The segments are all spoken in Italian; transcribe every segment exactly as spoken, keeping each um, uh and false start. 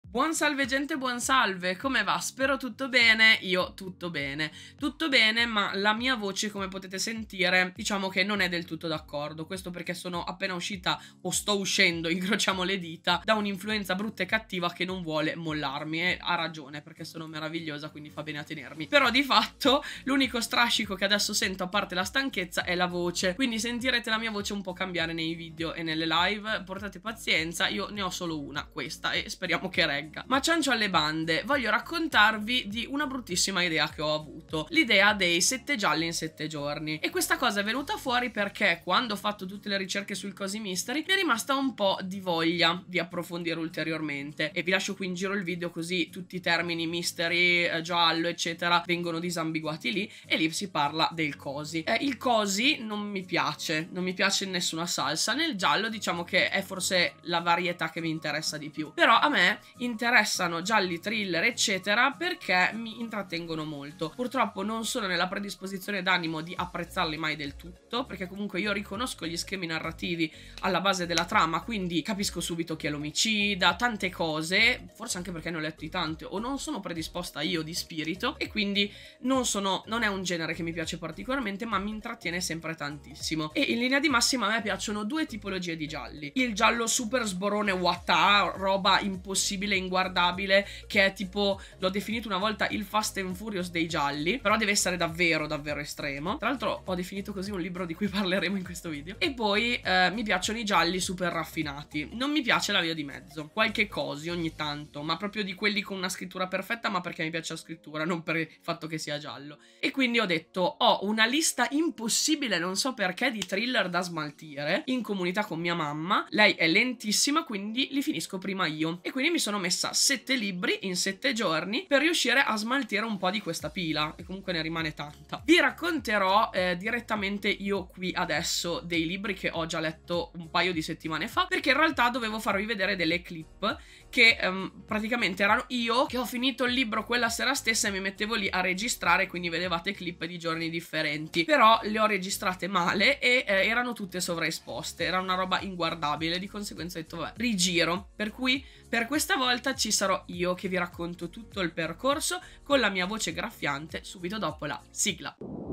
Buon salve gente, buon salve, come va? Spero tutto bene, io tutto bene. Tutto bene, ma la mia voce, come potete sentire, diciamo che non è del tutto d'accordo. Questo perché sono appena uscita, o sto uscendo, incrociamo le dita, da un'influenza brutta e cattiva che non vuole mollarmi. E ha ragione, perché sono meravigliosa, quindi fa bene a tenermi. Però di fatto, l'unico strascico che adesso sento, a parte la stanchezza, è la voce. Quindi sentirete la mia voce un po' cambiare nei video e nelle live. Portate pazienza, io ne ho solo una, questa, e speriamo che regga. Ma ciancio alle bande, voglio raccontarvi di una bruttissima idea che ho avuto, l'idea dei sette gialli in sette giorni. E questa cosa è venuta fuori perché quando ho fatto tutte le ricerche sul Cosi Mystery mi è rimasta un po' di voglia di approfondire ulteriormente, e vi lascio qui in giro il video così tutti i termini mystery, eh, giallo eccetera vengono disambiguati lì, e lì si parla del Cosi. Eh, il Cosi non mi piace, non mi piace in nessuna salsa. Nel giallo diciamo che è forse la varietà che mi interessa di più, però a me interessano gialli, thriller eccetera perché mi intrattengono molto. Purtroppo non sono nella predisposizione d'animo di apprezzarli mai del tutto, perché comunque io riconosco gli schemi narrativi alla base della trama, quindi capisco subito chi è l'omicida, tante cose, forse anche perché ne ho letti tante o non sono predisposta io di spirito, e quindi non sono non è un genere che mi piace particolarmente, ma mi intrattiene sempre tantissimo. E in linea di massima a me piacciono due tipologie di gialli: il giallo super sborone wata, roba impossibile, inguardabile, che è tipo, l'ho definito una volta il Fast and Furious dei gialli, però deve essere davvero davvero estremo. Tra l'altro ho definito così un libro di cui parleremo in questo video. E poi eh, mi piacciono i gialli super raffinati. Non mi piace la via di mezzo, qualche Cosi ogni tanto, ma proprio di quelli con una scrittura perfetta, ma perché mi piace la scrittura, non per il fatto che sia giallo. E quindi ho detto, ho una lista impossibile, non so perché, di thriller da smaltire in comunità con mia mamma. Lei è lentissima, quindi li finisco prima io, e quindi mi sono messa sette libri in sette giorni per riuscire a smaltire un po' di questa pila, e comunque ne rimane tanta. Vi racconterò eh, direttamente io qui adesso dei libri che ho già letto un paio di settimane fa, perché in realtà dovevo farvi vedere delle clip che um, praticamente erano io che ho finito il libro quella sera stessa e mi mettevo lì a registrare, quindi vedevate clip di giorni differenti, però le ho registrate male e eh, erano tutte sovraesposte, era una roba inguardabile, di conseguenza ho detto vabbè, rigiro. Per cui per questa volta ci sarò io che vi racconto tutto il percorso con la mia voce graffiante subito dopo la sigla.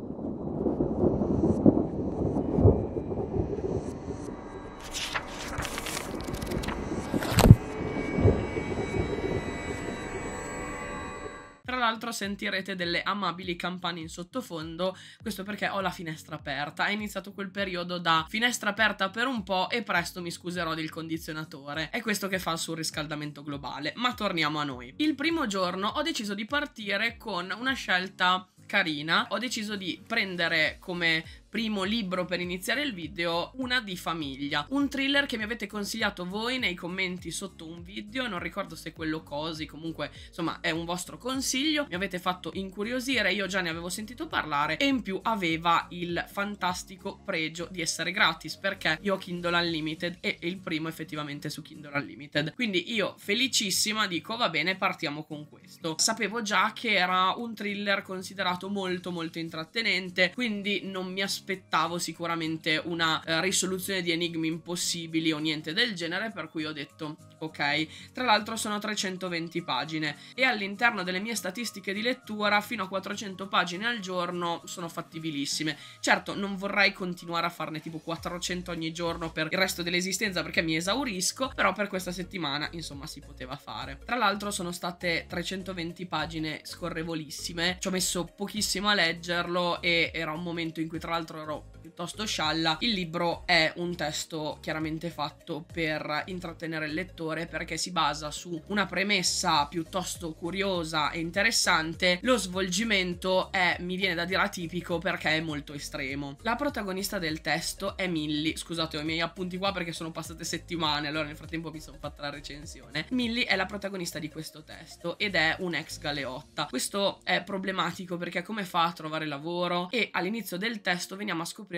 Tra l'altro sentirete delle amabili campane in sottofondo, questo perché ho la finestra aperta. È iniziato quel periodo da finestra aperta per un po' e presto mi scuserò del condizionatore. È questo che fa il surriscaldamento globale. Ma torniamo a noi. Il primo giorno ho deciso di partire con una scelta carina. Ho deciso di prendere come primo libro per iniziare il video Una di famiglia, un thriller che mi avete consigliato voi nei commenti sotto un video, non ricordo se quello Cosi, comunque insomma è un vostro consiglio, mi avete fatto incuriosire, io già ne avevo sentito parlare e in più aveva il fantastico pregio di essere gratis, perché io ho Kindle Unlimited e il primo effettivamente su Kindle Unlimited, quindi io felicissima dico va bene, partiamo con questo. Sapevo già che era un thriller considerato molto molto intrattenente, quindi non mi aspettavo aspettavo sicuramente una uh, risoluzione di enigmi impossibili o niente del genere, per cui ho detto ok. Tra l'altro sono trecentoventi pagine e all'interno delle mie statistiche di lettura fino a quattrocento pagine al giorno sono fattibilissime. Certo, non vorrei continuare a farne tipo quattrocento ogni giorno per il resto dell'esistenza perché mi esaurisco, però per questa settimana insomma si poteva fare. Tra l'altro sono state trecentoventi pagine scorrevolissime, ci ho messo pochissimo a leggerlo e era un momento in cui tra l'altro ero piuttosto scialla. Il libro è un testo chiaramente fatto per intrattenere il lettore, perché si basa su una premessa piuttosto curiosa e interessante. Lo svolgimento è, mi viene da dire, atipico perché è molto estremo. La protagonista del testo è Millie. Scusate, ho i miei appunti qua perché sono passate settimane, allora nel frattempo mi sono fatta la recensione. Millie è la protagonista di questo testo ed è un ex galeotta. Questo è problematico perché come fa a trovare lavoro? E all'inizio del testo veniamo a scoprire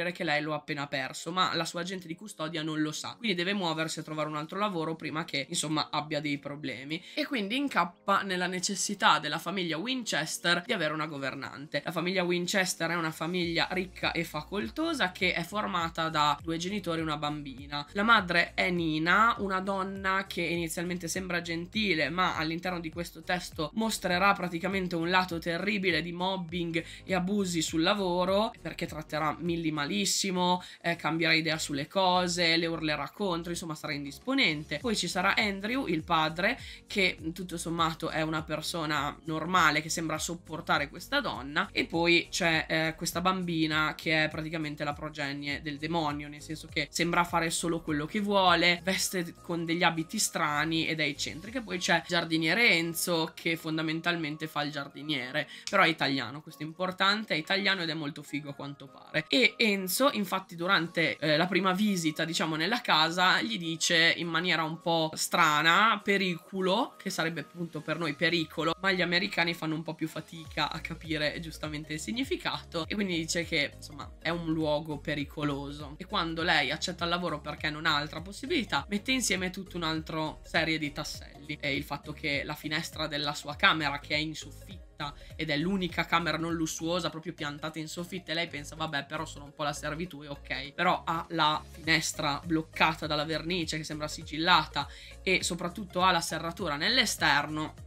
scoprire che lei lo ha appena perso, ma la sua agente di custodia non lo sa, quindi deve muoversi a trovare un altro lavoro prima che, insomma, abbia dei problemi, e quindi incappa nella necessità della famiglia Winchester di avere una governante. La famiglia Winchester è una famiglia ricca e facoltosa che è formata da due genitori e una bambina. La madre è Nina, una donna che inizialmente sembra gentile, ma all'interno di questo testo mostrerà praticamente un lato terribile di mobbing e abusi sul lavoro, perché tratterà Millie malissimo, eh, cambierà idea sulle cose, le urlerà contro, insomma sarà indisponente. Poi ci sarà Andrew, il padre, che tutto sommato è una persona normale che sembra sopportare questa donna, e poi c'è eh, questa bambina che è praticamente la progenie del demonio, nel senso che sembra fare solo quello che vuole, veste con degli abiti strani ed è eccentrica. Poi c'è il giardiniere Enzo, che fondamentalmente fa il giardiniere, però è italiano, questo è importante, è italiano ed è molto figo a quanto pare. E Enzo infatti durante eh, la prima visita, diciamo, nella casa gli dice in maniera un po' strana pericolo, che sarebbe appunto per noi pericolo, ma gli americani fanno un po' più fatica a capire giustamente il significato, e quindi dice che insomma è un luogo pericoloso. E quando lei accetta il lavoro perché non ha altra possibilità, mette insieme tutta un'altra serie di tasselli, e il fatto che la finestra della sua camera, che è in soffitta ed è l'unica camera non lussuosa proprio piantata in soffitta, e lei pensa vabbè però sono un po' la servitù e ok, però ha la finestra bloccata dalla vernice che sembra sigillata e soprattutto ha la serratura nell'esterno.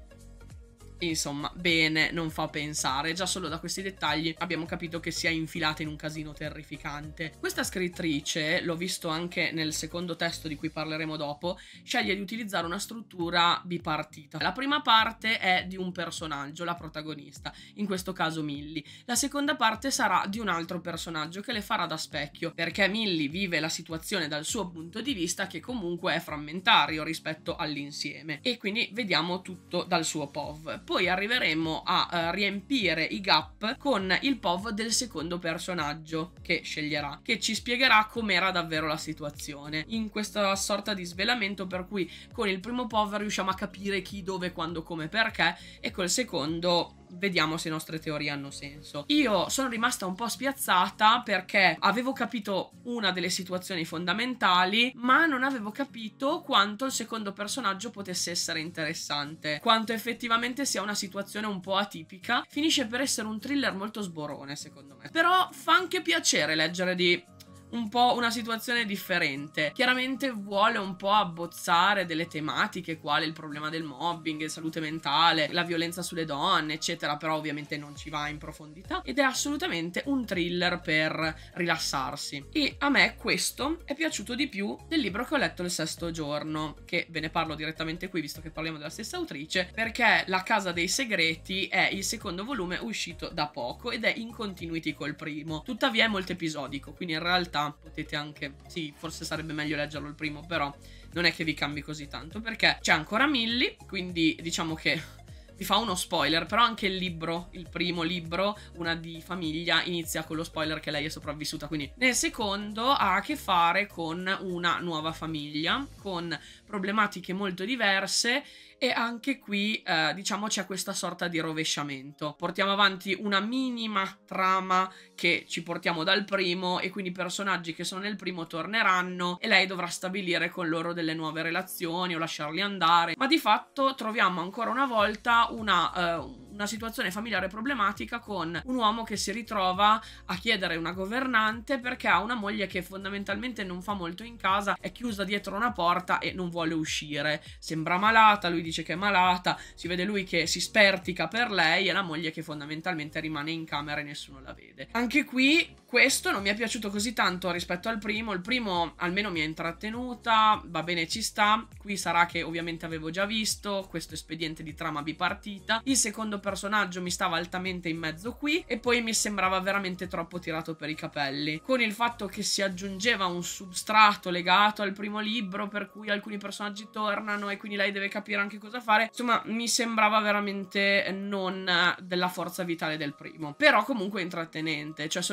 Insomma, bene, non fa pensare. Già solo da questi dettagli abbiamo capito che si è infilata in un casino terrificante. Questa scrittrice, l'ho visto anche nel secondo testo di cui parleremo dopo, sceglie di utilizzare una struttura bipartita. La prima parte è di un personaggio, la protagonista, in questo caso Millie. La seconda parte sarà di un altro personaggio che le farà da specchio, perché Millie vive la situazione dal suo punto di vista, che comunque è frammentario rispetto all'insieme, e quindi vediamo tutto dal suo P O V. Poi arriveremo a uh, riempire i gap con il P O V del secondo personaggio che sceglierà, che ci spiegherà com'era davvero la situazione, in questa sorta di svelamento per cui con il primo P O V riusciamo a capire chi, dove, quando, come, perché, e col secondo vediamo se le nostre teorie hanno senso. Io sono rimasta un po' spiazzata perché avevo capito una delle situazioni fondamentali, ma non avevo capito quanto il secondo personaggio potesse essere interessante, quanto effettivamente sia una situazione un po' atipica. Finisce per essere un thriller molto sborone secondo me, però fa anche piacere leggere di un po' una situazione differente. Chiaramente vuole un po' abbozzare delle tematiche quali il problema del mobbing, salute mentale, la violenza sulle donne, eccetera, però ovviamente non ci va in profondità, ed è assolutamente un thriller per rilassarsi. E a me questo è piaciuto di più del libro che ho letto il sesto giorno, che ve ne parlo direttamente qui visto che parliamo della stessa autrice, perché La Casa dei Segreti è il secondo volume uscito da poco ed è in continuity col primo, tuttavia è molto episodico, quindi in realtà potete anche, sì, forse sarebbe meglio leggerlo il primo, però non è che vi cambi così tanto, perché c'è ancora Millie, quindi diciamo che vi fa uno spoiler, però anche il libro, il primo libro, Una di famiglia, inizia con lo spoiler che lei è sopravvissuta, quindi nel secondo ha a che fare con una nuova famiglia, con problematiche molto diverse, e anche qui eh, diciamo c'è questa sorta di rovesciamento. Portiamo avanti una minima trama che ci portiamo dal primo, e quindi i personaggi che sono nel primo torneranno e lei dovrà stabilire con loro delle nuove relazioni o lasciarli andare, ma di fatto troviamo ancora una volta una, uh, una situazione familiare problematica con un uomo che si ritrova a chiedere una governante perché ha una moglie che fondamentalmente non fa molto in casa, è chiusa dietro una porta e non vuole uscire, sembra malata, lui dice che è malata, si vede lui che si spertica per lei e la moglie che fondamentalmente rimane in camera e nessuno la vede. Anche qui questo non mi è piaciuto così tanto rispetto al primo. Il primo almeno mi ha intrattenuta, va bene, ci sta. Qui sarà che ovviamente avevo già visto questo espediente di trama bipartita. Il secondo personaggio mi stava altamente in mezzo qui, e poi mi sembrava veramente troppo tirato per i capelli, con il fatto che si aggiungeva un substrato legato al primo libro per cui alcuni personaggi tornano e quindi lei deve capire anche cosa fare. Insomma, mi sembrava veramente non della forza vitale del primo, però comunque intrattenente, cioè sono contenta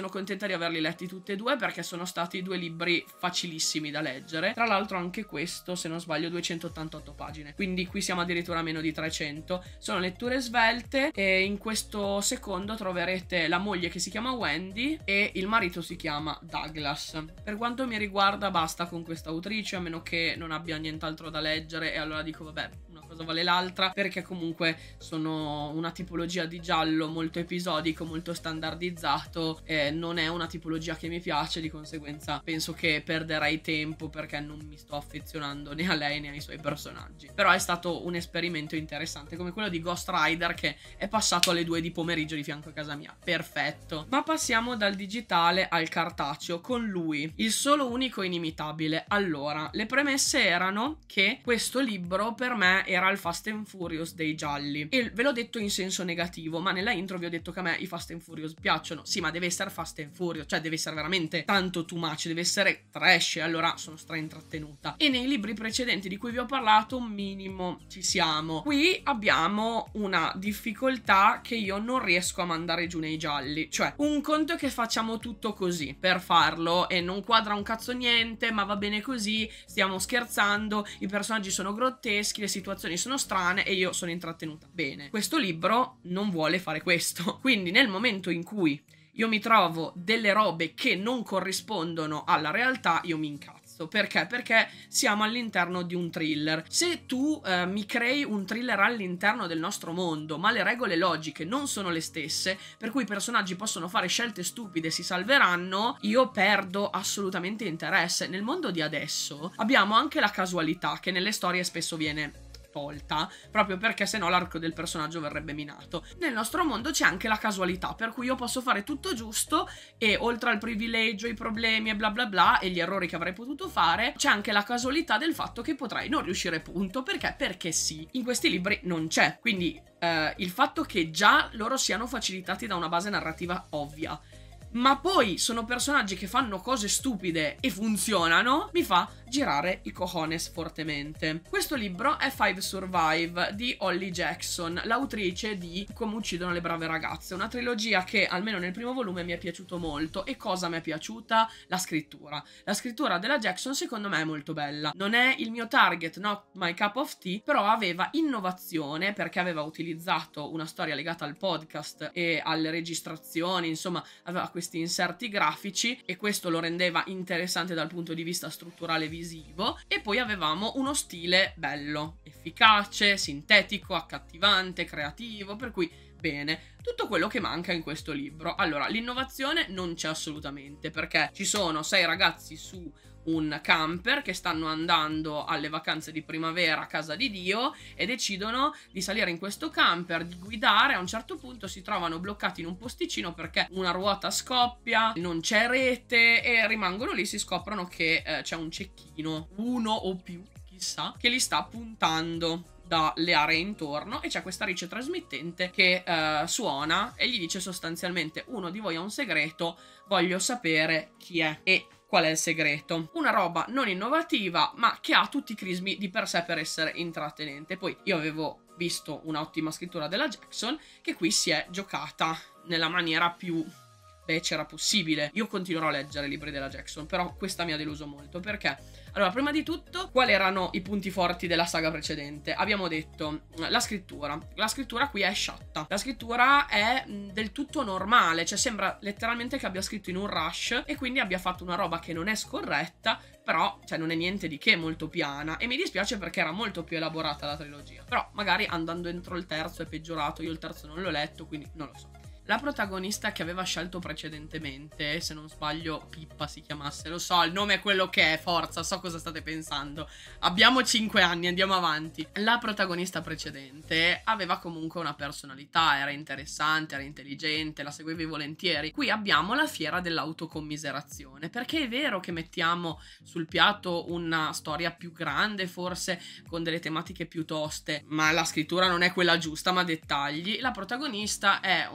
di averli letti tutti e due perché sono stati due libri facilissimi da leggere. Tra l'altro anche questo, se non sbaglio, duecentottantotto pagine, quindi qui siamo addirittura a meno di trecento. Sono letture svelte e in questo secondo troverete la moglie che si chiama Wendy e il marito si chiama Douglas. Per quanto mi riguarda basta con questa autrice, a meno che non abbia nient'altro da leggere, e allora dico vabbè, una cosa vale l'altra, perché comunque sono una tipologia di giallo molto episodico, molto standardizzato, e non è una tipologia che mi piace, di conseguenza penso che perderei tempo perché non mi sto affezionando né a lei né ai suoi personaggi. Però è stato un esperimento interessante, come quello di Ghost Rider che è passato alle due di pomeriggio di fianco a casa mia. Perfetto. Ma passiamo dal digitale al cartaceo con lui, il solo unico inimitabile. Allora, le premesse erano che questo libro per me era il Fast and Furious dei gialli, e ve l'ho detto in senso negativo, ma nella intro vi ho detto che a me i Fast and Furious piacciono. Sì, ma deve essere Fast and Furious, cioè deve essere veramente tanto too much, deve essere trash, e allora sono stra intrattenuta. E nei libri precedenti di cui vi ho parlato un minimo ci siamo. Qui abbiamo una difficoltà che io non riesco a mandare giù nei gialli, cioè un conto è che facciamo tutto così per farlo e non quadra un cazzo niente, ma va bene così, stiamo scherzando, i personaggi sono grotteschi, le situazioni sono strane e io sono intrattenuta. Bene, questo libro non vuole fare questo, quindi nel momento in cui io mi trovo delle robe che non corrispondono alla realtà, io mi incazzo. Perché? Perché siamo all'interno di un thriller. Se tu eh, mi crei un thriller all'interno del nostro mondo, ma le regole logiche non sono le stesse, per cui i personaggi possono fare scelte stupide e si salveranno, io perdo assolutamente interesse. Nel mondo di adesso abbiamo anche la casualità, che nelle storie spesso viene tolta, proprio perché sennò l'arco del personaggio verrebbe minato. Nel nostro mondo c'è anche la casualità, per cui io posso fare tutto giusto e oltre al privilegio, i problemi e bla bla bla e gli errori che avrei potuto fare, c'è anche la casualità del fatto che potrei non riuscire, punto. Perché? Perché sì. In questi libri non c'è, quindi eh, il fatto che già loro siano facilitati da una base narrativa ovvia, ma poi sono personaggi che fanno cose stupide e funzionano, mi fa girare i cojones fortemente. Questo libro è Five Survive di Holly Jackson, l'autrice di Come uccidono le brave ragazze, una trilogia che almeno nel primo volume mi è piaciuto molto. E cosa mi è piaciuta? La scrittura. La scrittura della Jackson secondo me è molto bella. Non è il mio target, not my cup of tea, però aveva innovazione perché aveva utilizzato una storia legata al podcast e alle registrazioni, insomma aveva questi inserti grafici e questo lo rendeva interessante dal punto di vista strutturale visivo. E poi avevamo uno stile bello, efficace, sintetico, accattivante, creativo, per cui bene, tutto quello che manca in questo libro. Allora, l'innovazione non c'è assolutamente, perché ci sono sei ragazzi su un camper che stanno andando alle vacanze di primavera a casa di Dio e decidono di salire in questo camper, di guidare. A un certo punto si trovano bloccati in un posticino perché una ruota scoppia, non c'è rete e rimangono lì. Si scoprono che eh, c'è un cecchino, uno o più, chissà, che li sta puntando dalle aree intorno e c'è questa riccia trasmittente che eh, suona e gli dice sostanzialmente: uno di voi ha un segreto, voglio sapere chi è e qual è il segreto. Una roba non innovativa, ma che ha tutti i crismi di per sé per essere intrattenente. Poi io avevo visto un'ottima scrittura della Jackson che qui si è giocata nella maniera più becera possibile. Io continuerò a leggere i libri della Jackson, però questa mi ha deluso molto. Perché? Allora, prima di tutto, quali erano i punti forti della saga precedente? Abbiamo detto la scrittura. La scrittura qui è sciatta. La scrittura è mh, del tutto normale, cioè sembra letteralmente che abbia scritto in un rush e quindi abbia fatto una roba che non è scorretta, però cioè non è niente di che, molto piana, e mi dispiace perché era molto più elaborata la trilogia. Però magari andando entro il terzo è peggiorato. Io il terzo non l'ho letto, quindi non lo so. La protagonista che aveva scelto precedentemente, se non sbaglio Pippa si chiamasse, lo so, il nome è quello che è, forza, so cosa state pensando. Abbiamo cinque anni, andiamo avanti. La protagonista precedente aveva comunque una personalità, era interessante, era intelligente, la seguivi volentieri. Qui abbiamo la fiera dell'autocommiserazione, perché è vero che mettiamo sul piatto una storia più grande, forse con delle tematiche più toste, ma la scrittura non è quella giusta, ma dettagli. La protagonista è una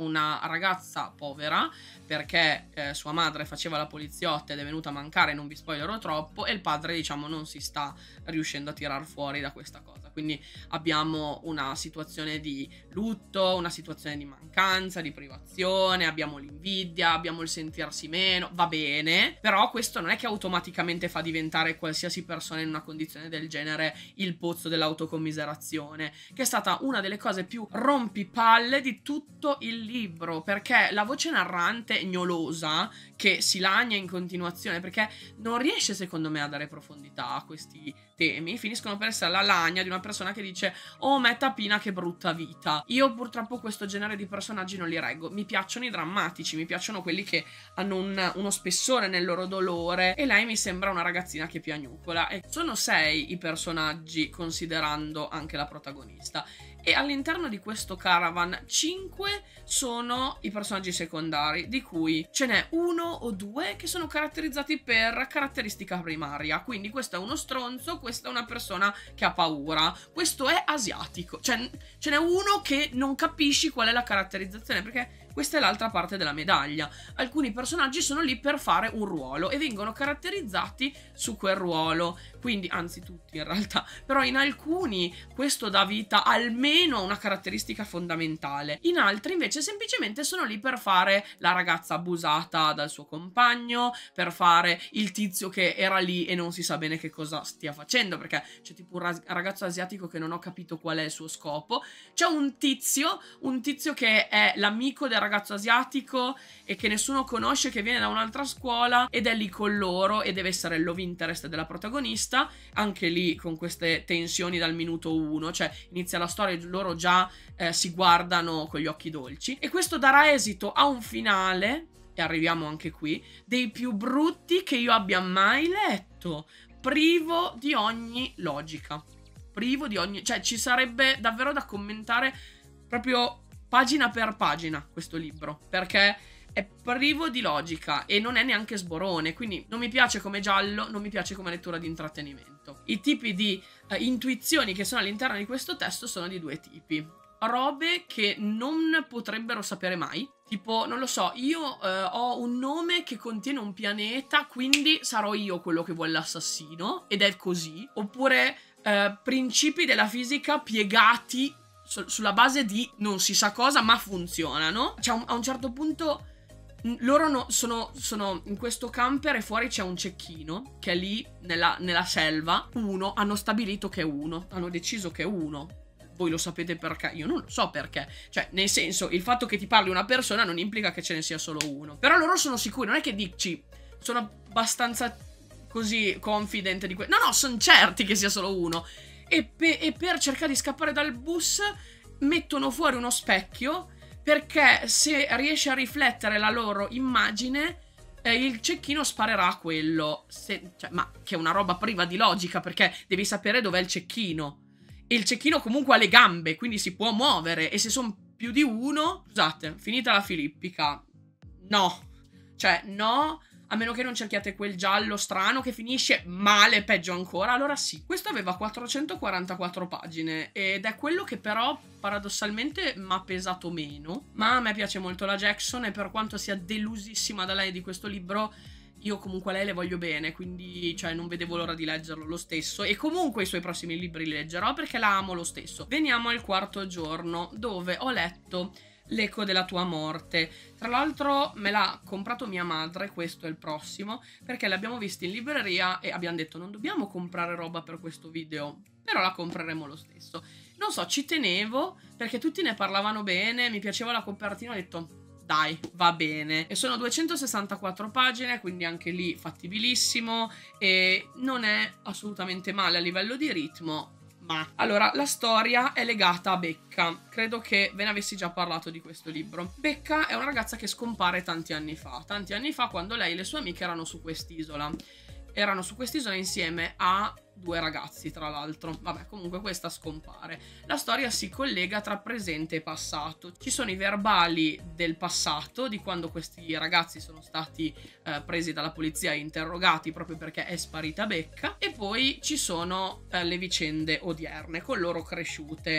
ragazza povera perché eh, sua madre faceva la poliziotta ed è venuta a mancare, non vi spoilerò troppo, e il padre, diciamo, non si sta riuscendo a tirar fuori da questa cosa. Quindi abbiamo una situazione di lutto, una situazione di mancanza, di privazione, abbiamo l'invidia, abbiamo il sentirsi meno, va bene, però questo non è che automaticamente fa diventare qualsiasi persona in una condizione del genere il pozzo dell'autocommiserazione, che è stata una delle cose più rompipalle di tutto il libro, perché la voce narrante gnolosa che si lagna in continuazione, perché non riesce secondo me a dare profondità a questi temi, finiscono per essere la lagna di una persona che dice oh ma è tapina che brutta vita. Io purtroppo questo genere di personaggi non li reggo, mi piacciono i drammatici, mi piacciono quelli che hanno un, uno spessore nel loro dolore, e lei mi sembra una ragazzina che piagnucola, e sono sei i personaggi considerando anche la protagonista. E all'interno di questo caravan cinque sono i personaggi secondari, di cui ce n'è uno o due che sono caratterizzati per caratteristica primaria. Quindi questo è uno stronzo, questa è una persona che ha paura, questo è asiatico. Cioè ce n'è uno che non capisci qual è la caratterizzazione, perché questa è l'altra parte della medaglia. Alcuni personaggi sono lì per fare un ruolo e vengono caratterizzati su quel ruolo. Quindi, anzi tutti in realtà, però in alcuni questo dà vita almeno a una caratteristica fondamentale. In altri invece semplicemente sono lì per fare la ragazza abusata dal suo compagno, per fare il tizio che era lì e non si sa bene che cosa stia facendo, perché c'è tipo un ragazzo asiatico che non ho capito qual è il suo scopo. C'è un tizio, un tizio che è l'amico del ragazzo asiatico e che nessuno conosce, che viene da un'altra scuola ed è lì con loro e deve essere il love interest della protagonista, anche lì con queste tensioni dal minuto uno, cioè inizia la storia e loro già eh, si guardano con gli occhi dolci, e questo darà esito a un finale, e arriviamo anche qui, dei più brutti che io abbia mai letto, privo di ogni logica, privo di ogni, cioè ci sarebbe davvero da commentare proprio pagina per pagina questo libro, perché è privo di logica e non è neanche sborone, quindi non mi piace come giallo, non mi piace come lettura di intrattenimento. I tipi di eh, intuizioni che sono all'interno di questo testo sono di due tipi. Robe che non potrebbero sapere mai, tipo, non lo so, io eh, ho un nome che contiene un pianeta, quindi sarò io quello che vuole l'assassino, ed è così. Oppure eh, principi della fisica piegati sulla base di non si sa cosa, ma funzionano. Cioè, a un certo punto loro no, sono, sono in questo camper e fuori c'è un cecchino che è lì nella, nella selva. Uno, hanno stabilito che è uno, hanno deciso che è uno. Voi lo sapete perché? Io non lo so perché. Cioè, nel senso, il fatto che ti parli una persona non implica che ce ne sia solo uno. Però loro sono sicuri, non è che dici, sono abbastanza così confident di questo. No, no, sono certi che sia solo uno. E, pe e per cercare di scappare dal bus mettono fuori uno specchio, perché se riesce a riflettere la loro immagine eh, il cecchino sparerà a quello. Se, cioè, ma che è una roba priva di logica, perché devi sapere dov'è il cecchino. E il cecchino comunque ha le gambe, quindi si può muovere, e se sono più di uno, scusate, finita la filippica, no, cioè no. A meno che non cerchiate quel giallo strano che finisce male, peggio ancora, allora sì. Questo aveva quattrocentoquarantaquattro pagine ed è quello che però paradossalmente mi ha pesato meno. Ma a me piace molto la Jackson e per quanto sia delusissima da lei di questo libro, io comunque a lei le voglio bene, quindi cioè non vedevo l'ora di leggerlo lo stesso, e comunque i suoi prossimi libri li leggerò perché la amo lo stesso. Veniamo al quarto giorno, dove ho letto L'eco della tua morte. Tra l'altro me l'ha comprato mia madre, questo è il prossimo, perché l'abbiamo visto in libreria e abbiamo detto non dobbiamo comprare roba per questo video, però la compreremo lo stesso. Non so, ci tenevo perché tutti ne parlavano bene, mi piaceva la copertina, ho detto dai, va bene. E sono duecentosessantaquattro pagine, quindi anche lì fattibilissimo, e non è assolutamente male a livello di ritmo. Ma allora, la storia è legata a Becca. Credo che ve ne avessi già parlato di questo libro. Becca è una ragazza che scompare tanti anni fa. Tanti anni fa, quando lei e le sue amiche erano su quest'isola. Erano su quest'isola insieme a due ragazzi, tra l'altro. Vabbè, comunque questa scompare. La storia si collega tra presente e passato. Ci sono i verbali del passato, di quando questi ragazzi sono stati eh, presi dalla polizia e interrogati proprio perché è sparita Becca, e poi ci sono eh, le vicende odierne con loro cresciute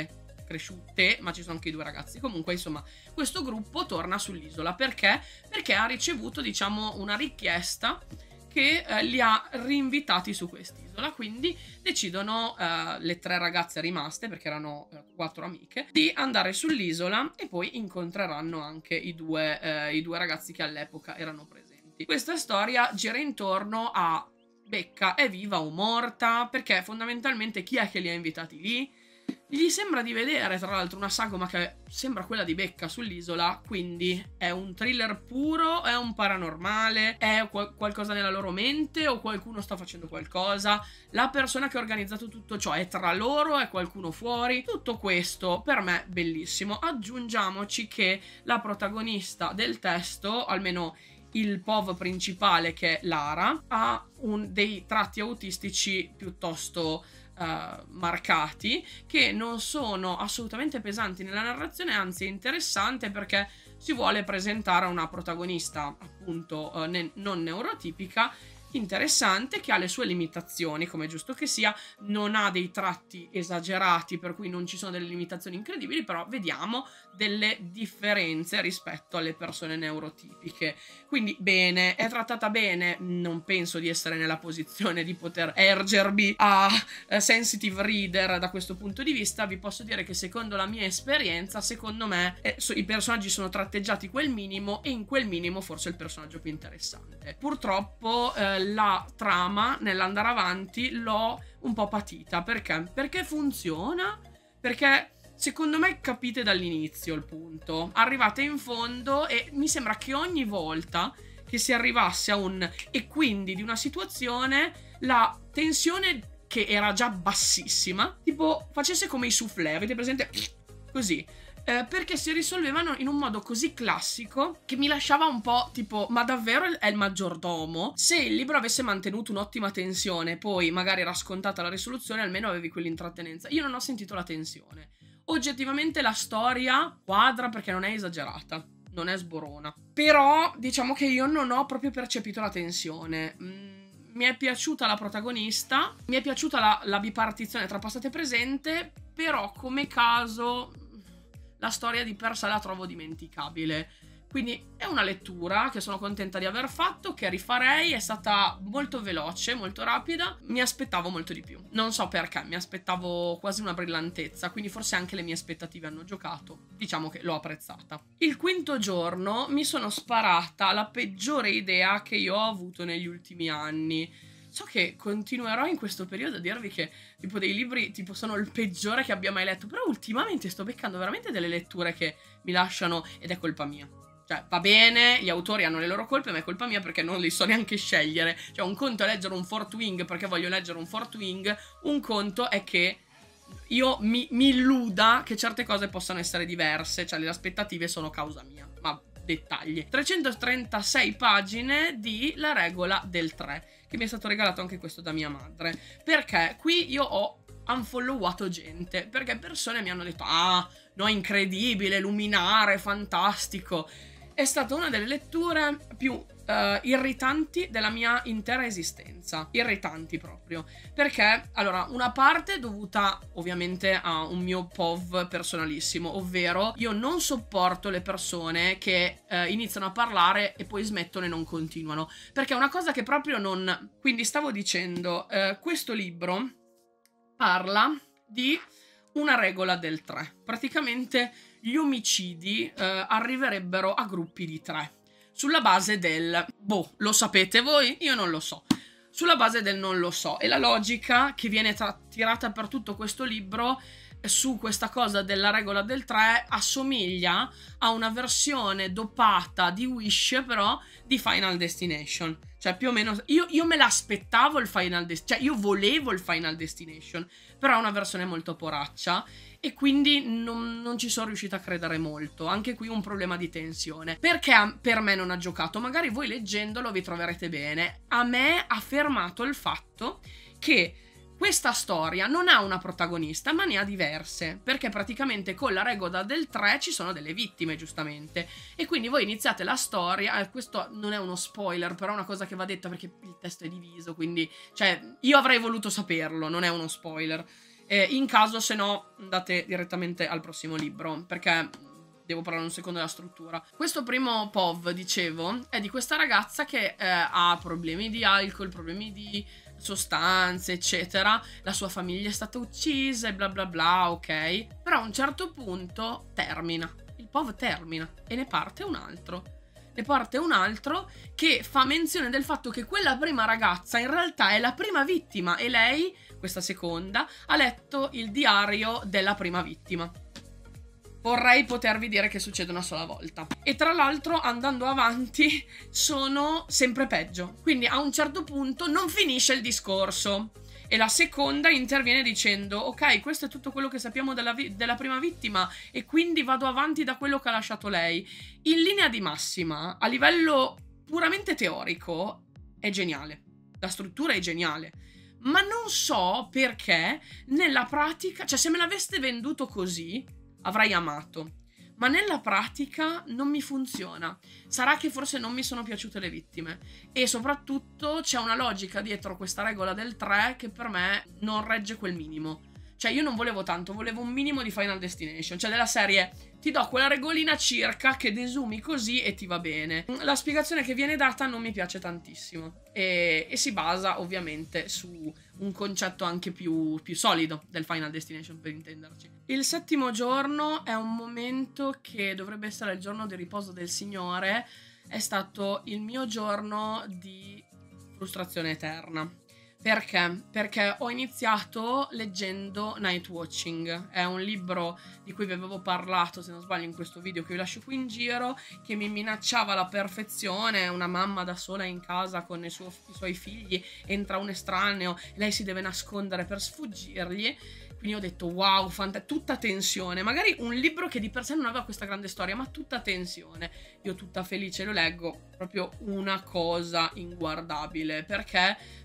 cresciute, ma ci sono anche i due ragazzi. Comunque, insomma, questo gruppo torna sull'isola. Perché? Perché ha ricevuto, diciamo, una richiesta che eh, li ha rinvitati su quest'isola, quindi decidono eh, le tre ragazze rimaste, perché erano eh, quattro amiche, di andare sull'isola e poi incontreranno anche i due, eh, i due ragazzi che all'epoca erano presenti. Questa storia gira intorno a Becca è viva o morta, perché fondamentalmente chi è che li ha invitati lì? Gli sembra di vedere, tra l'altro, una sagoma che sembra quella di Becca sull'isola, quindi è un thriller puro, è un paranormale, è qual qualcosa nella loro mente o qualcuno sta facendo qualcosa? La persona che ha organizzato tutto ciò è tra loro, è qualcuno fuori? Tutto questo per me bellissimo. Aggiungiamoci che la protagonista del testo, almeno il P O V principale che è Lara, ha un, dei tratti autistici piuttosto Uh, marcati, che non sono assolutamente pesanti nella narrazione, anzi è interessante perché si vuole presentare una protagonista appunto uh, ne non neurotipica, interessante, che ha le sue limitazioni, come è giusto che sia, non ha dei tratti esagerati, per cui non ci sono delle limitazioni incredibili, però vediamo delle differenze rispetto alle persone neurotipiche. Quindi bene, è trattata bene, non penso di essere nella posizione di poter ergermi a uh, sensitive reader da questo punto di vista. Vi posso dire che secondo la mia esperienza, secondo me eh, so, i personaggi sono tratteggiati quel minimo, e in quel minimo forse è il personaggio più interessante. Purtroppo eh, la trama nell'andare avanti l'ho un po' patita. Perché? Perché funziona, perché secondo me capite dall'inizio il punto, arrivate in fondo e mi sembra che ogni volta che si arrivasse a un e quindi di una situazione, la tensione che era già bassissima tipo facesse come i soufflé, avete presente? Così. Eh, perché si risolvevano in un modo così classico che mi lasciava un po' tipo, ma davvero è il maggiordomo? Se il libro avesse mantenuto un'ottima tensione, poi magari era scontata la risoluzione, almeno avevi quell'intrattenenza. Io non ho sentito la tensione. Oggettivamente la storia quadra perché non è esagerata, non è sborona, però diciamo che io non ho proprio percepito la tensione. mm. Mi è piaciuta la protagonista, mi è piaciuta la, la bipartizione tra passato e presente, però come caso la storia di per sé la trovo dimenticabile. Quindi è una lettura che sono contenta di aver fatto, che rifarei, è stata molto veloce, molto rapida, mi aspettavo molto di più. Non so perché, mi aspettavo quasi una brillantezza, quindi forse anche le mie aspettative hanno giocato. Diciamo che l'ho apprezzata. Il quinto giorno mi sono sparata la peggiore idea che io ho avuto negli ultimi anni. So che continuerò in questo periodo a dirvi che tipo dei libri tipo sono il peggiore che abbia mai letto, però ultimamente sto beccando veramente delle letture che mi lasciano, ed è colpa mia. Cioè, va bene, gli autori hanno le loro colpe, ma è colpa mia perché non li so neanche scegliere. Cioè, un conto è leggere un Fourth Wing perché voglio leggere un Fourth Wing, un conto è che io mi, mi illuda che certe cose possano essere diverse, cioè le aspettative sono causa mia, ma dettagli. trecentotrentasei pagine di La regola del tre, che mi è stato regalato anche questo da mia madre, perché qui io ho unfollowato gente, perché persone mi hanno detto ah, no, incredibile, luminare, fantastico. È stata una delle letture più uh, irritanti della mia intera esistenza. Irritanti proprio. Perché, allora, una parte è dovuta ovviamente a un mio P O V personalissimo, ovvero io non sopporto le persone che uh, iniziano a parlare e poi smettono e non continuano. Perché è una cosa che proprio non... Quindi stavo dicendo, uh, questo libro parla di una regola del tre. Praticamente gli omicidi eh, arriverebbero a gruppi di tre. Sulla base del... boh, lo sapete voi? Io non lo so. Sulla base del non lo so. E la logica che viene tirata per tutto questo libro su questa cosa della regola del tre assomiglia a una versione dopata di Wish, però di Final Destination. Cioè più o meno io, io me l'aspettavo il Final Destination, cioè io volevo il Final Destination, però è una versione molto poraccia e quindi non, non ci sono riuscita a credere molto. Anche qui un problema di tensione. Perché per me non ha giocato? Magari voi leggendolo vi troverete bene. A me ha fermato il fatto che questa storia non ha una protagonista, ma ne ha diverse, perché praticamente con la regola del tre ci sono delle vittime, giustamente, e quindi voi iniziate la storia, eh, questo non è uno spoiler, però è una cosa che va detta perché il testo è diviso, quindi, cioè, io avrei voluto saperlo, non è uno spoiler. Eh, in caso, se no, andate direttamente al prossimo libro, perché devo parlare un secondo della struttura. Questo primo P O V, dicevo, è di questa ragazza che eh, ha problemi di alcol, problemi di sostanze, eccetera. La sua famiglia è stata uccisa e bla bla bla, ok? Però a un certo punto termina. Il P O V termina e ne parte un altro. Ne parte un altro che fa menzione del fatto che quella prima ragazza in realtà è la prima vittima e lei, questa seconda, ha letto il diario della prima vittima. Vorrei potervi dire che succede una sola volta. E tra l'altro, andando avanti, sono sempre peggio. Quindi a un certo punto non finisce il discorso. E la seconda interviene dicendo: ok, questo è tutto quello che sappiamo della, della prima vittima e quindi vado avanti da quello che ha lasciato lei. In linea di massima, a livello puramente teorico, è geniale. La struttura è geniale. Ma non so perché nella pratica, cioè se me l'aveste venduto così, avrei amato. Ma nella pratica non mi funziona. Sarà che forse non mi sono piaciute le vittime. E soprattutto c'è una logica dietro questa regola del tre che per me non regge quel minimo. Cioè io non volevo tanto, volevo un minimo di Final Destination. Cioè della serie, ti do quella regolina circa che desumi così e ti va bene. La spiegazione che viene data non mi piace tantissimo. E, e si basa ovviamente su un concetto anche più, più solido del Final Destination, per intenderci. Il settimo giorno è un momento che dovrebbe essere il giorno di riposo del Signore. È stato il mio giorno di frustrazione eterna. Perché? Perché ho iniziato leggendo Night Watching. È un libro di cui vi avevo parlato, se non sbaglio, in questo video che vi lascio qui in giro, che mi minacciava la perfezione. Una mamma da sola in casa con i, suo, i suoi figli, entra un estraneo, lei si deve nascondere per sfuggirgli. Quindi ho detto wow, tutta tensione. Magari un libro che di per sé non aveva questa grande storia, ma tutta tensione. Io tutta felice lo leggo, proprio una cosa inguardabile, perché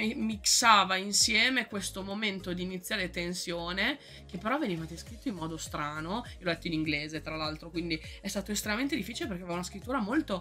mixava insieme questo momento di iniziale tensione, che però veniva descritto in modo strano. Io l'ho letto in inglese, tra l'altro, quindi è stato estremamente difficile perché aveva una scrittura molto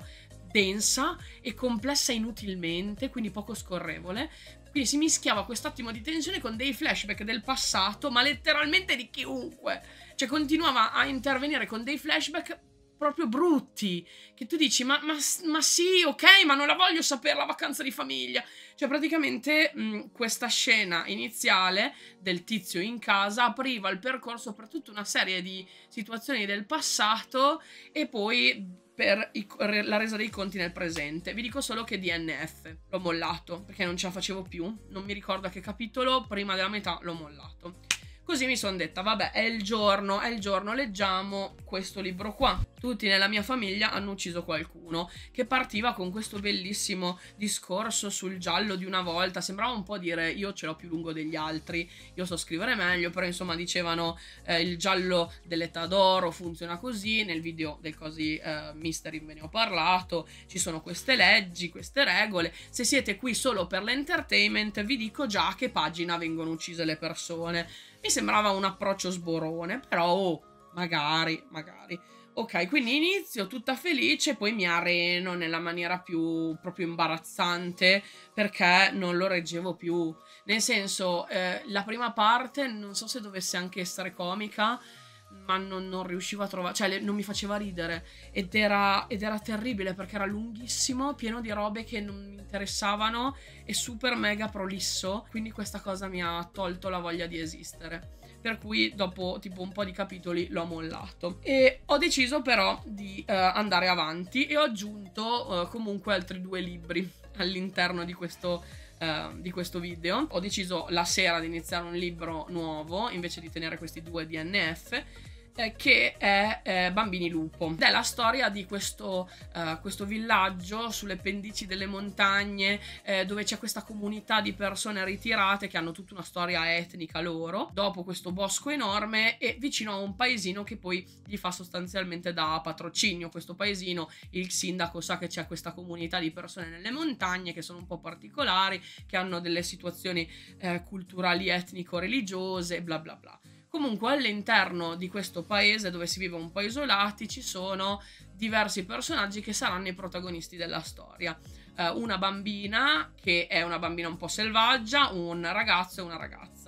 densa e complessa inutilmente, quindi poco scorrevole. Quindi si mischiava quest'attimo di tensione con dei flashback del passato, ma letteralmente di chiunque. Cioè continuava a intervenire con dei flashback proprio brutti, che tu dici ma, ma, ma sì, ok, ma non la voglio sapere la vacanza di famiglia. Cioè praticamente mh, questa scena iniziale del tizio in casa apriva il percorso per tutta una serie di situazioni del passato e poi per i, la resa dei conti nel presente. Vi dico solo che D N F l'ho mollato perché non ce la facevo più, non mi ricordo a che capitolo, prima della metà l'ho mollato. Così mi sono detta, vabbè, è il giorno, è il giorno, leggiamo questo libro qua. Tutti nella mia famiglia hanno ucciso qualcuno, che partiva con questo bellissimo discorso sul giallo di una volta. Sembrava un po' dire, io ce l'ho più lungo degli altri, io so scrivere meglio, però insomma dicevano eh, il giallo dell'età d'oro funziona così, nel video del Cosi eh, Mystery ve ne ho parlato, ci sono queste leggi, queste regole. Se siete qui solo per l'entertainment, vi dico già a che pagina vengono uccise le persone. Mi sembrava un approccio sborone, però oh, magari, magari. Ok, quindi inizio tutta felice, poi mi areno nella maniera più proprio imbarazzante perché non lo reggevo più. Nel senso, eh, la prima parte non so se dovesse anche essere comica, ma non, non riuscivo a trovare, cioè le, non mi faceva ridere ed era, ed era terribile perché era lunghissimo, pieno di robe che non mi interessavano e super mega prolisso, quindi questa cosa mi ha tolto la voglia di esistere, per cui dopo tipo un po' di capitoli l'ho mollato e ho deciso però di uh, andare avanti e ho aggiunto uh, comunque altri due libri all'interno di questo Uh, di questo video. Ho deciso la sera di iniziare un libro nuovo invece di tenere questi due D N F, eh, che è eh, Bambini Lupo. Ed è la storia di questo, uh, questo villaggio sulle pendici delle montagne, eh, dove c'è questa comunità di persone ritirate che hanno tutta una storia etnica loro, dopo questo bosco enorme e vicino a un paesino che poi gli fa sostanzialmente da patrocinio. Questo paesino, il sindaco sa che c'è questa comunità di persone nelle montagne che sono un po' particolari, che hanno delle situazioni eh, culturali etnico-religiose, bla bla bla. Comunque all'interno di questo paese, dove si vive un po' isolati, ci sono diversi personaggi che saranno i protagonisti della storia. Uh, una bambina, che è una bambina un po' selvaggia, un ragazzo e una ragazza.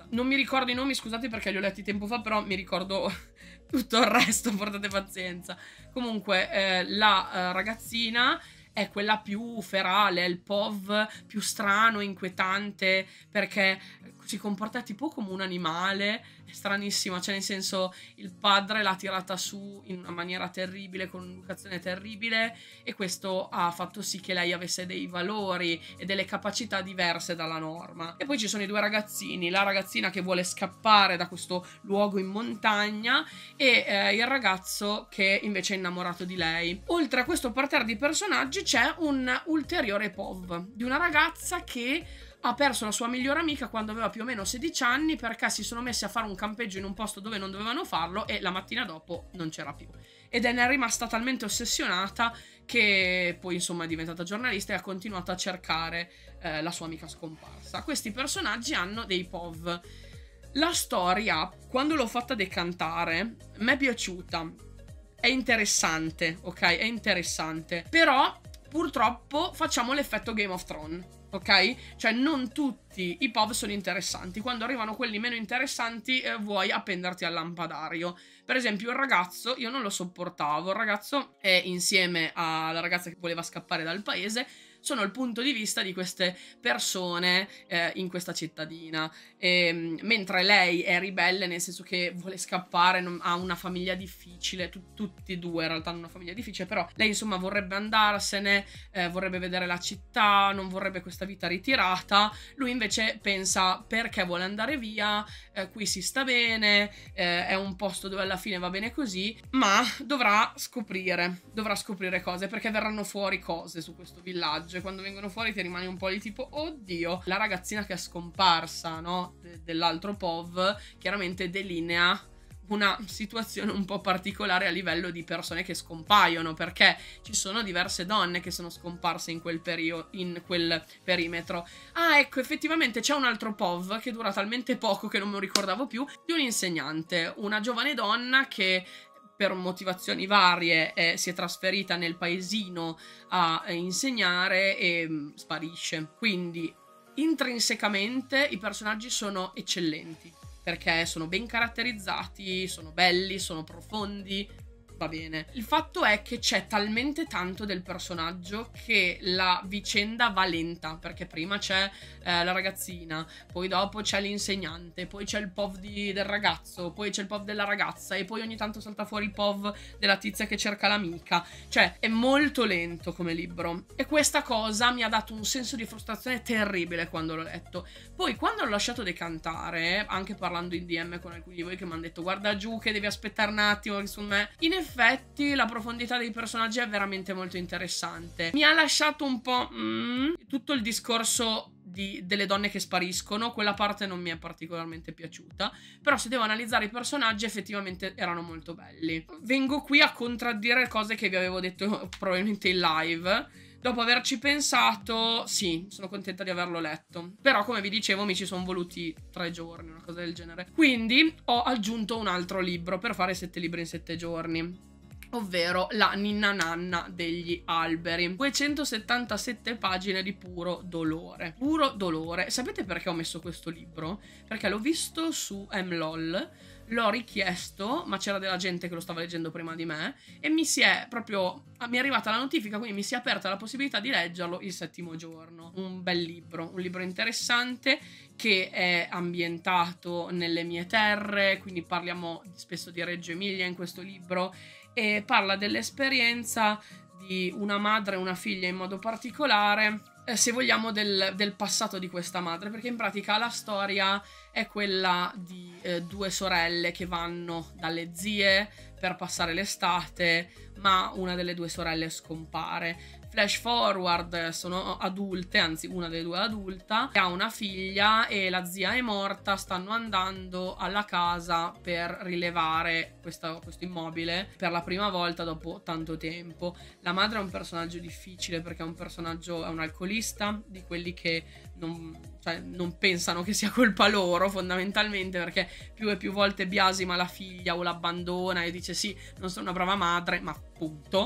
non mi ricordo i nomi, scusate perché li ho letti tempo fa, però mi ricordo tutto il resto, portate pazienza. Comunque, eh, la eh, ragazzina è quella più ferale, è il P O V più strano, inquietante, perché si comporta tipo come un animale, è stranissima, cioè nel senso il padre l'ha tirata su in una maniera terribile, con un'educazione terribile, e questo ha fatto sì che lei avesse dei valori e delle capacità diverse dalla norma. E poi ci sono i due ragazzini, la ragazzina che vuole scappare da questo luogo in montagna e eh, il ragazzo che invece è innamorato di lei. Oltre a questo parterre di personaggi c'è un ulteriore P O V di una ragazza che ha perso la sua migliore amica quando aveva più o meno sedici anni, perché si sono messi a fare un campeggio in un posto dove non dovevano farlo e la mattina dopo non c'era più. Ed è rimasta talmente ossessionata che poi insomma è diventata giornalista e ha continuato a cercare eh, la sua amica scomparsa. Questi personaggi hanno dei P O V. La storia, quando l'ho fatta decantare, mi è piaciuta. È interessante, ok? È interessante. Però purtroppo facciamo l'effetto Game of Thrones, ok? Cioè non tutti i P O V sono interessanti. Quando arrivano quelli meno interessanti eh, vuoi appenderti al lampadario. Per esempio il ragazzo, io non lo sopportavo. Il ragazzo è insieme alla ragazza che voleva scappare dal paese, sono il punto di vista di queste persone eh, in questa cittadina, e, mentre lei è ribelle nel senso che vuole scappare, non, ha una famiglia difficile, tu, tutti e due in realtà hanno una famiglia difficile, però lei insomma vorrebbe andarsene, eh, vorrebbe vedere la città, non vorrebbe questa vita ritirata. Lui invece pensa: perché vuole andare via, eh, qui si sta bene, eh, è un posto dove alla fine va bene così, ma dovrà scoprire, dovrà scoprire cose, perché verranno fuori cose su questo villaggio. E quando vengono fuori ti rimani un po' di tipo oddio. La ragazzina che è scomparsa, no, de- dell'altro P O V chiaramente delinea una situazione un po' particolare a livello di persone che scompaiono, perché ci sono diverse donne che sono scomparse in quel periodo, in quel perimetro. Ah, ecco, effettivamente c'è un altro P O V che dura talmente poco che non me lo ricordavo più, di un insegnante, una giovane donna che per motivazioni varie eh, si è trasferita nel paesino a eh, insegnare e mh, sparisce. Quindi intrinsecamente i personaggi sono eccellenti, perché sono ben caratterizzati, sono belli, sono profondi, va bene. Il fatto è che c'è talmente tanto del personaggio che la vicenda va lenta, perché prima c'è eh, la ragazzina, poi dopo c'è l'insegnante, poi c'è il P O V di, del ragazzo, poi c'è il P O V della ragazza e poi ogni tanto salta fuori il P O V della tizia che cerca l'amica. Cioè è molto lento come libro, e questa cosa mi ha dato un senso di frustrazione terribile quando l'ho letto. Poi quando l'ho lasciato decantare, anche parlando in D M con alcuni di voi che mi hanno detto guarda giù che devi aspettare un attimo su me, in effetti la profondità dei personaggi è veramente molto interessante. Mi ha lasciato un po' mm, tutto il discorso di, delle donne che spariscono, quella parte non mi è particolarmente piaciuta, però se devo analizzare i personaggi effettivamente erano molto belli. Vengo qui a contraddire cose che vi avevo detto probabilmente in live. Dopo averci pensato, sì, sono contenta di averlo letto. Però, come vi dicevo, mi ci sono voluti tre giorni, una cosa del genere. Quindi ho aggiunto un altro libro per fare sette libri in sette giorni, ovvero La ninna nanna degli alberi. duecentosettantasette pagine di puro dolore. Puro dolore. Sapete perché ho messo questo libro? Perché l'ho visto su M L O L, l'ho richiesto, ma c'era della gente che lo stava leggendo prima di me, e mi si è proprio... mi è arrivata la notifica, quindi mi si è aperta la possibilità di leggerlo il settimo giorno. Un bel libro, un libro interessante che è ambientato nelle mie terre, quindi parliamo spesso di Reggio Emilia in questo libro, e parla dell'esperienza di una madre e una figlia in modo particolare, eh, se vogliamo del, del passato di questa madre, perché in pratica la storia è quella di eh, due sorelle che vanno dalle zie per passare l'estate, ma una delle due sorelle scompare. Flash forward, sono adulte, anzi una delle due è adulta, ha una figlia e la zia è morta, stanno andando alla casa per rilevare questa, questo immobile per la prima volta dopo tanto tempo. La madre è un personaggio difficile perché è un personaggio, è un alcolista, di quelli che non, cioè, non pensano che sia colpa loro fondamentalmente, perché più e più volte biasima la figlia o l'abbandona e dice sì, non sono una brava madre, ma punto.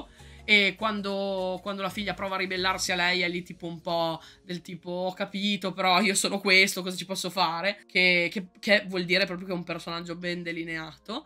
e quando, quando la figlia prova a ribellarsi a lei è lì tipo un po' del tipo ho capito però io sono questo, cosa ci posso fare? Che, che, che vuol dire proprio che è un personaggio ben delineato,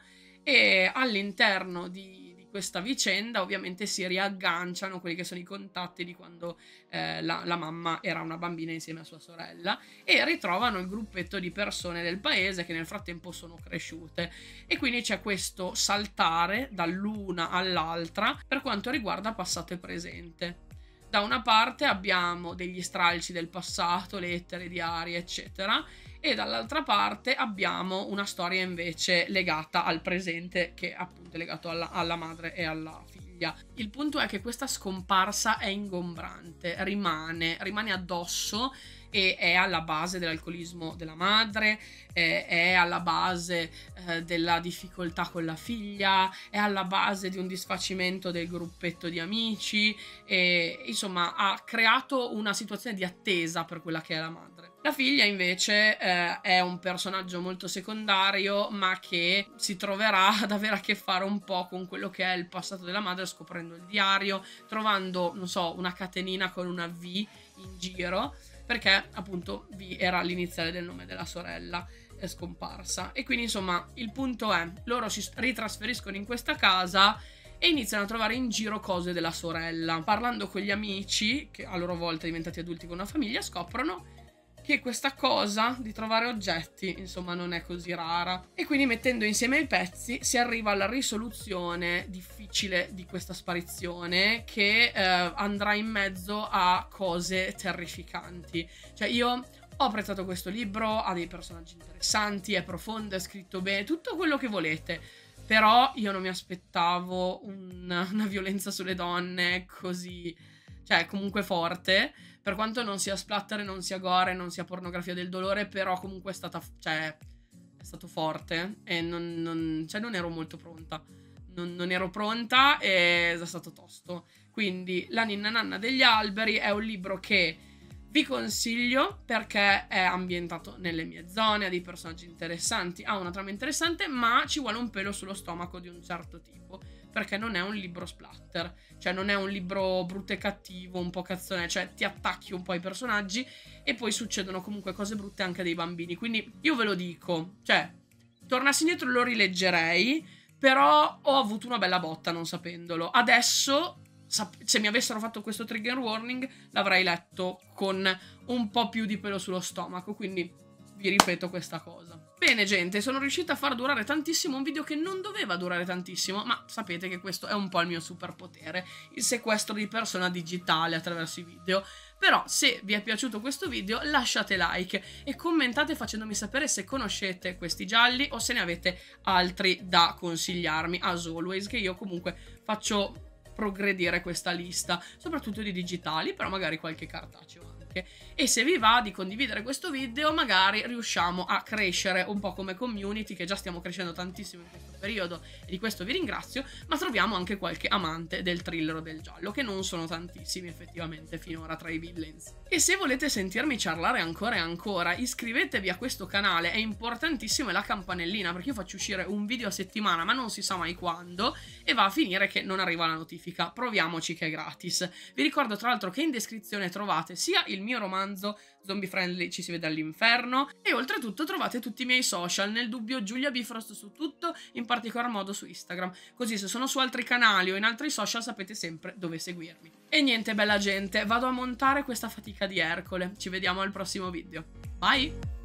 e all'interno di questa vicenda ovviamente si riagganciano quelli che sono i contatti di quando eh, la, la mamma era una bambina insieme a sua sorella, e ritrovano il gruppetto di persone del paese che nel frattempo sono cresciute, e quindi c'è questo saltare dall'una all'altra per quanto riguarda passato e presente. Da una parte abbiamo degli stralci del passato, lettere, diari, eccetera, e dall'altra parte abbiamo una storia invece legata al presente, che appunto è legato alla, alla madre e alla figlia. Il punto è che questa scomparsa è ingombrante, rimane, rimane addosso, e è alla base dell'alcolismo della madre, eh, è alla base eh, della difficoltà con la figlia, è alla base di un disfacimento del gruppetto di amici, e insomma ha creato una situazione di attesa per quella che è la madre. La figlia invece eh, è un personaggio molto secondario, ma che si troverà ad avere a che fare un po' con quello che è il passato della madre, scoprendo il diario, trovando, non so, una catenina con una V in giro, perché appunto V era l'iniziale del nome della sorella è scomparsa. E quindi insomma il punto è, loro si ritrasferiscono in questa casa e iniziano a trovare in giro cose della sorella. Parlando con gli amici, che a loro volta diventati adulti con una famiglia, scoprono che questa cosa di trovare oggetti insomma non è così rara, e quindi mettendo insieme i pezzi si arriva alla risoluzione difficile di questa sparizione, che eh, andrà in mezzo a cose terrificanti. Cioè io ho apprezzato questo libro, ha dei personaggi interessanti, è profondo, è scritto bene, tutto quello che volete, però io non mi aspettavo una, una violenza sulle donne così, cioè comunque forte. Per quanto non sia splatter, non sia gore, non sia pornografia del dolore, però comunque è stata, cioè, è stato forte, e non, non, cioè non ero molto pronta. Non, non ero pronta ed è stato tosto. Quindi La ninna nanna degli alberi è un libro che vi consiglio perché è ambientato nelle mie zone, ha dei personaggi interessanti, ha una trama interessante, ma ci vuole un pelo sullo stomaco di un certo tipo, perché non è un libro splatter, cioè non è un libro brutto e cattivo, un po' cazzone, cioè ti attacchi un po' ai personaggi e poi succedono comunque cose brutte anche dei bambini, quindi io ve lo dico, cioè tornassi indietro lo rileggerei, però ho avuto una bella botta non sapendolo. Adesso, se mi avessero fatto questo trigger warning, l'avrei letto con un po' più di pelo sullo stomaco, quindi vi ripeto questa cosa. Bene gente, sono riuscita a far durare tantissimo un video che non doveva durare tantissimo, ma sapete che questo è un po' il mio superpotere, il sequestro di persona digitale attraverso i video. Però se vi è piaciuto questo video lasciate like e commentate facendomi sapere se conoscete questi gialli o se ne avete altri da consigliarmi, as always, che io comunque faccio progredire questa lista, soprattutto di digitali, però magari qualche cartaceo anche. E se vi va di condividere questo video, magari riusciamo a crescere un po' come community, che già stiamo crescendo tantissimo in questo periodo e di questo vi ringrazio, ma troviamo anche qualche amante del thriller o del giallo, che non sono tantissimi effettivamente finora tra i villains. E se volete sentirmi ciarlare ancora e ancora, iscrivetevi a questo canale, è importantissimo, è la campanellina, perché io faccio uscire un video a settimana ma non si sa mai quando, e va a finire che non arriva la notifica. Proviamoci che è gratis. Vi ricordo tra l'altro che in descrizione trovate sia il mio romanzo Zombie Friendly Ci si vede all'inferno, e oltretutto trovate tutti i miei social, nel dubbio Giulia Bifrost su tutto, in particolar modo su Instagram, così se sono su altri canali o in altri social sapete sempre dove seguirmi. E niente bella gente, vado a montare questa fatica di Ercole, ci vediamo al prossimo video, bye!